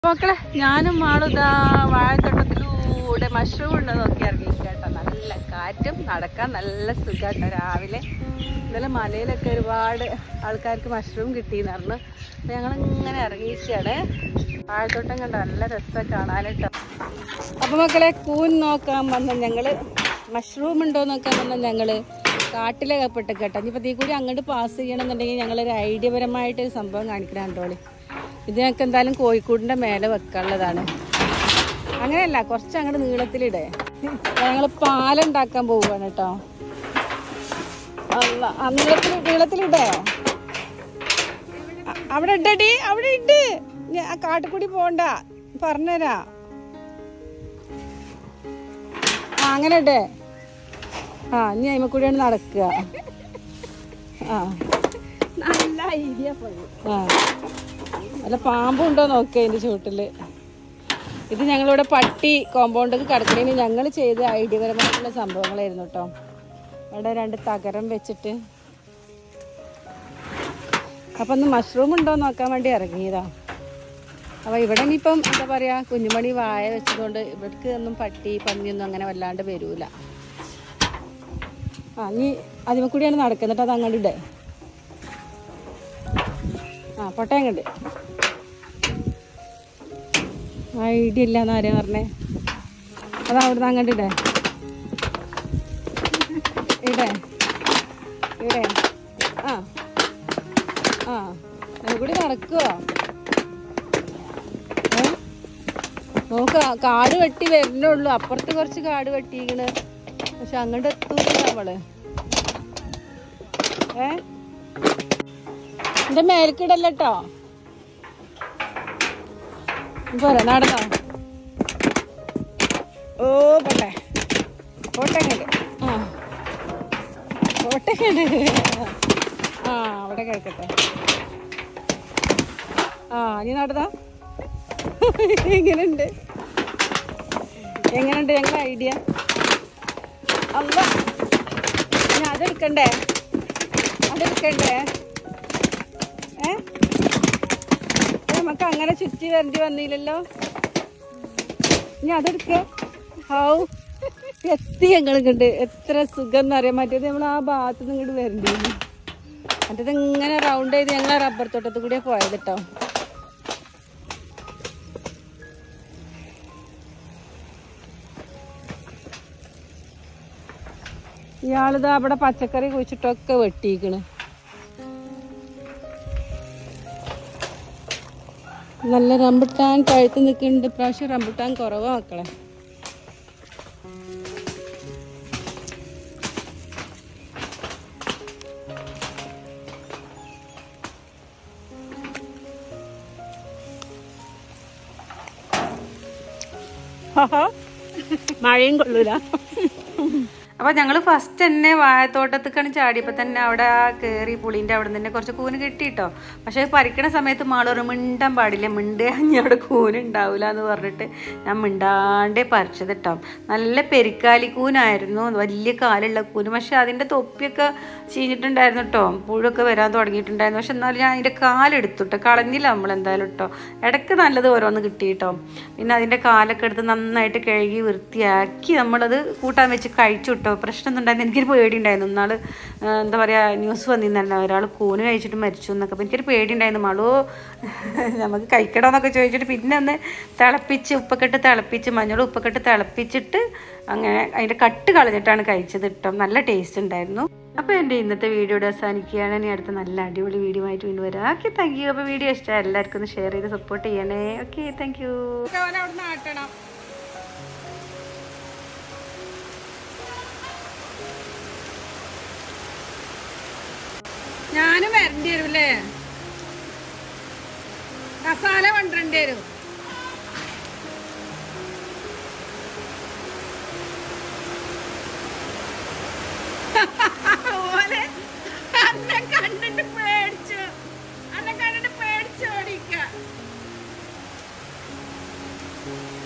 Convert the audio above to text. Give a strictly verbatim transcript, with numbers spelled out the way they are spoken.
മക്കളെ ഞാനും മാളുതാ വാഴത്തോട്ടത്തിലൂടെ മഷ്റൂം ഉണ്ടോ നോക്കി ഇറങ്ങി കേട്ടോ. നല്ല കാറ്റും നടക്കാൻ നല്ല സുഖാട്ടോ. രാവിലെ ഇന്നലെ മലയിലൊക്കെ ഒരുപാട് ആൾക്കാർക്ക് മഷ്റൂം കിട്ടിയെന്ന് പറഞ്ഞു. അപ്പൊ ഞങ്ങളിങ്ങനെ ഇറങ്ങിയിരിക്കുകയാണ്. വാഴത്തോട്ടം കണ്ട നല്ല രസം കാണാനിട്ടോ. അപ്പൊ മക്കളെ കൂൻ നോക്കാൻ വന്ന ഞങ്ങള് മഷ്റൂം ഉണ്ടോ നോക്കാൻ വന്ന ഞങ്ങള് കാട്ടിലെ കപ്പെട്ട് കേട്ടോ. ഇനിയിപ്പോൾ തീ കൂടി അങ്ങോട്ട് പാസ് ചെയ്യണമെന്നുണ്ടെങ്കിൽ ഞങ്ങളൊരു ഐഡിയപരമായിട്ട് ഒരു സംഭവം കാണിക്കണം കണ്ടോളി. ഇത് ഞങ്ങൾക്ക് എന്തായാലും കോഴിക്കോടിൻ്റെ മേലെ വെക്കാനുള്ളതാണ്. അങ്ങനെയല്ല, കുറച്ച് അങ്ങോട്ട് നീളത്തിലിടേ. ഞങ്ങൾ പാലുണ്ടാക്കാൻ പോവുകയാണ് കേട്ടോ. അല്ല ആ നീളത്തിൽ നീളത്തിലിടേ. അവിടെ ഇട്ടടി, അവിടെ ഇട്ട്. ആ കാട്ടിക്കൂടി പോണ്ട, പറഞ്ഞുതരാ. ആ അങ്ങനെ ഇട്ടേ. ആ ഇനി അയിമക്കൂടിയാണ് നടക്കുക. ആ നല്ല ഐഡിയ. ആ അല്ല പാമ്പും ഉണ്ടോ നോക്കുക അതിൻ്റെ ചുവട്ടില്. ഇത് ഞങ്ങളിവിടെ പട്ടി കോമ്പൗണ്ടൊക്കെ കിടക്കണേന് ഞങ്ങൾ ചെയ്ത ഐഡിയപരമായിട്ടുള്ള സംഭവങ്ങളായിരുന്നു കേട്ടോ. അവിടെ രണ്ട് തകരം വെച്ചിട്ട് അപ്പം ഒന്ന് മഷ്റൂം ഉണ്ടോ നോക്കാൻ വേണ്ടി ഇറങ്ങിയതാ. അപ്പോൾ ഇവിടെ ഇനിയിപ്പം എന്താ പറയുക, കുഞ്ഞുമണി വായ വെച്ചതുകൊണ്ട് ഇവർക്ക് ഒന്നും പട്ടി പന്നിയൊന്നും അങ്ങനെ വല്ലാണ്ട് വരൂല. ആ ഇനി അതിമ കൂടിയാണ് നടക്കുന്നിട്ട് അത് അങ്ങോട്ട് ഇടേ. ആ പൊട്ടയം കണ്ട് ഐഡിയ ഇല്ല എന്ന് ആരെയും പറഞ്ഞേ. അത് അവിടുന്ന് അങ്ങോട്ട് ഇടേ ഇടേ ഇടേ. ആ ആ കൂടി നടക്കുവോ? നമുക്ക് കാട് വെട്ടി വരുന്നുള്ളൂ. അപ്പുറത്ത് കുറച്ച് കാട് വെട്ടിക്കണ്, പക്ഷെ അങ്ങോട്ട് എത്തൂല നമ്മള്. ഏ എന്റെ മേൽക്കിടല്ലോ. പോരാ നടന്നോ. ഓ പോട്ടെ പോട്ടെ കണ്ട്. ആ പോട്ടെ കണ്ട്. ആ അവിടെ കേൾക്കട്ടെ. ആ നീ നടന്നോ. എങ്ങനെയുണ്ട് എങ്ങനെയുണ്ട് ഞങ്ങളുടെ ഐഡിയ? അല്ല ഞാൻ അതെടുക്കണ്ടേ അതെടുക്കണ്ടേ ഏ നമുക്ക് അങ്ങനെ ചുറ്റി വരേണ്ടി വന്നില്ലല്ലോ. ഞാൻ അതെടുക്ക. ഹൗ എത്തി ഞങ്ങൾ ഇങ്ങോട്ട്. എത്ര സുഖം എന്നറിയാൻ. മറ്റേത് നമ്മൾ ആ ഭാഗത്ത് നിന്ന് ഇങ്ങോട്ട് വരേണ്ടി വന്നു. മറ്റേത് ഇങ്ങനെ റൗണ്ട് ചെയ്ത് ഞങ്ങൾ റബ്ബർ തോട്ടത്തിൽ കൂടിയാണ് പോയത് കേട്ടോ. ഇയാളിതാ അവിടെ പച്ചക്കറി കുഴിച്ചിട്ടൊക്കെ വെട്ടിക്കണ്. നല്ല റംബുട്ടാൻ പഴുത്ത് നിൽക്കുന്നുണ്ട്. ഇപ്രാവശ്യം റംബുട്ടാൻ കുറവാ മക്കളെ. മഴയും കൊള്ളൂല. അപ്പോൾ ഞങ്ങൾ ഫസ്റ്റ് തന്നെ വാഴത്തോട്ടത്തേക്കാണ് ചാടിയപ്പോൾ തന്നെ അവിടെ കയറി പുളീൻ്റെ അവിടെ നിന്ന് തന്നെ കുറച്ച് കൂന് കിട്ടിയിട്ടോ. പക്ഷേ പറിക്കണ സമയത്ത് മാളൊരു മിണ്ടാൻ പാടില്ല. മിണ്ടേ അഞ്ഞ അവിടെ കൂന് ഉണ്ടാവില്ല എന്ന് പറഞ്ഞിട്ട് ഞാൻ മിണ്ടാണ്ടേ പറിച്ചത് കേട്ടോ. നല്ല പെരിക്കാലി കൂനായിരുന്നു, വലിയ കാലുള്ള കൂന്. പക്ഷെ അതിൻ്റെ തൊപ്പിയൊക്കെ ചീഞ്ഞിട്ടുണ്ടായിരുന്നു കേട്ടോ. പുഴൊക്കെ വരാൻ തുടങ്ങിയിട്ടുണ്ടായിരുന്നു. പക്ഷെ എന്നാലും ഞാൻ അതിൻ്റെ കാലെടുത്തു കേട്ടോ. കളഞ്ഞില്ല നമ്മളെന്തായാലും കേട്ടോ. ഇടയ്ക്ക് നല്ലത് ഓരോന്ന് കിട്ടി കേട്ടോ. പിന്നെ അതിൻ്റെ കാലൊക്കെ എടുത്ത് നന്നായിട്ട് കഴുകി വൃത്തിയാക്കി നമ്മളത് കൂട്ടാൻ വെച്ച് കഴിച്ചു കേട്ടോ. പ്രശ്നമൊന്നും ഉണ്ടായിരുന്നു. എനിക്കൊരു പേടി ഉണ്ടായിരുന്നു. ഒന്നാൾ എന്താ പറയുക, ന്യൂസ് വന്നിരുന്നല്ലോ, ഒരാൾ കൂന് കഴിച്ചിട്ട് മരിച്ചു എന്നൊക്കെ. അപ്പോൾ എനിക്കൊരു പേടി ഉണ്ടായിരുന്നു. മളോ നമുക്ക് കഴിക്കണമെന്നൊക്കെ ചോദിച്ചിട്ട് പിന്നെ ഒന്ന് തിളപ്പിച്ച് ഉപ്പൊക്കെട്ട് തിളപ്പിച്ച് മഞ്ഞളും ഉപ്പൊക്കെട്ട് തിളപ്പിച്ചിട്ട് അങ്ങനെ അതിൻ്റെ കട്ട് കളഞ്ഞിട്ടാണ് കഴിച്ചത് കേട്ടോ. നല്ല ടേസ്റ്റ് ഉണ്ടായിരുന്നു. അപ്പോൾ എൻ്റെ ഇന്നത്തെ വീഡിയോയുടെ അവസാനിക്കുകയാണ്. ഇനി അടുത്ത നല്ല അടിപൊളി വീഡിയോ ആയിട്ട് വീണ്ടും വരാം. Okay, thank you. അപ്പോൾ വീഡിയോ ഇഷ്ടമായി എല്ലാവർക്കും ഒന്ന് ഷെയർ ചെയ്ത് സപ്പോർട്ട് ചെയ്യണേ. Okay, thank you. ഞാനും വരേണ്ടി വരും അല്ലേ? മസാല കൊണ്ടുവരേണ്ടി വരും. ഓലെ അന്നെ കണ്ടിട്ട് പേടിച്ചു അന്നെ കണ്ടിട്ട് പേടിച്ചോടിക്ക.